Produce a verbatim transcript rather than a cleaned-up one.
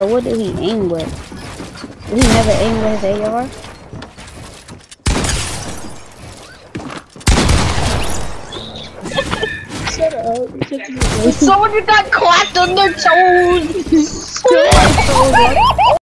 What did he aim with? Did he never aim with his A R? Shut up. Someone got clapped on their toes!